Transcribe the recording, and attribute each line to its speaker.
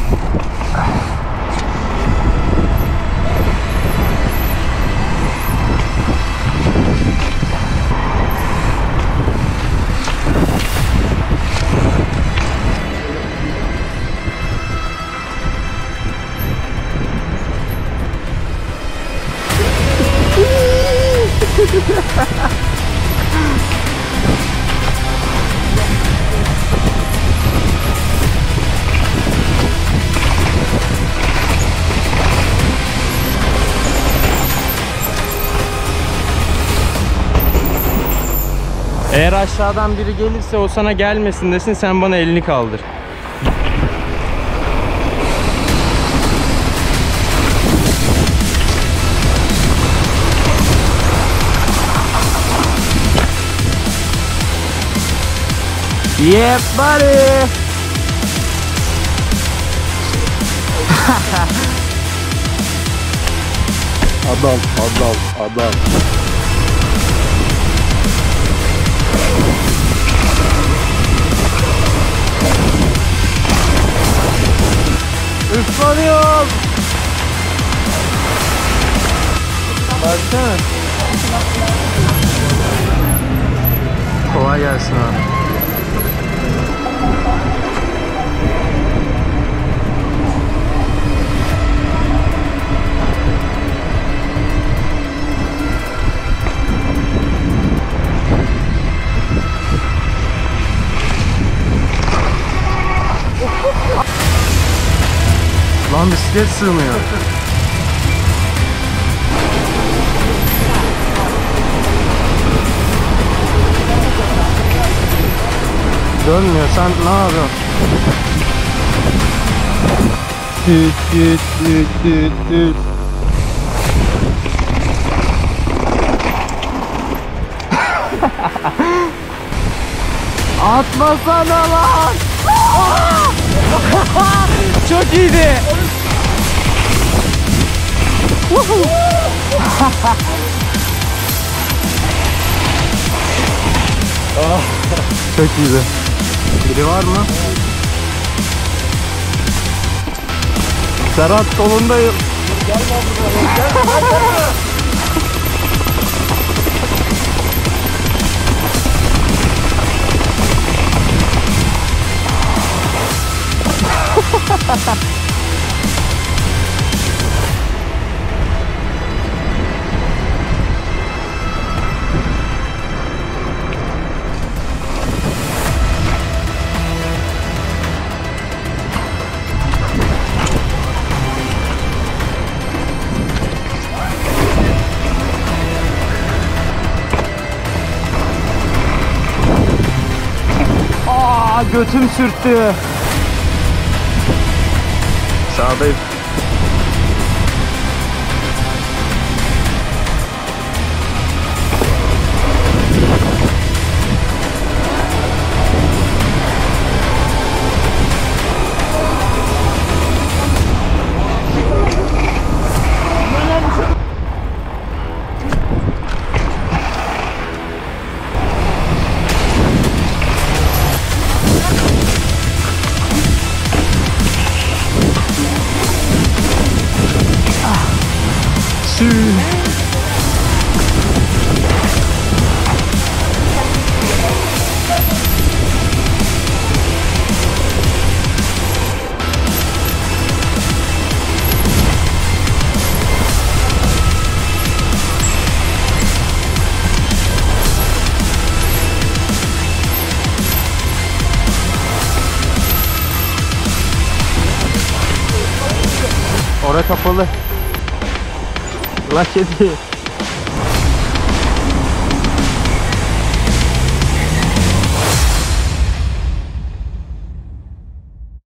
Speaker 1: Eğer aşağıdan biri gelirse o sana gelmesin desin, sen bana elini kaldır. Yep buddy.
Speaker 2: Adam.
Speaker 1: Islanıyorum. Baksana. Kolay gelsin abi. Lan bisiklet sığmıyor. Dönmüyor. Sen ne yapıyorsun? Düt. Atmasana lan! Çok iyiydi. Çok iyiydi. Biri var mı? Serhat solundayım. Gel götüm sürttü. Sağdayım. Orası kapalı. Ulan kedi.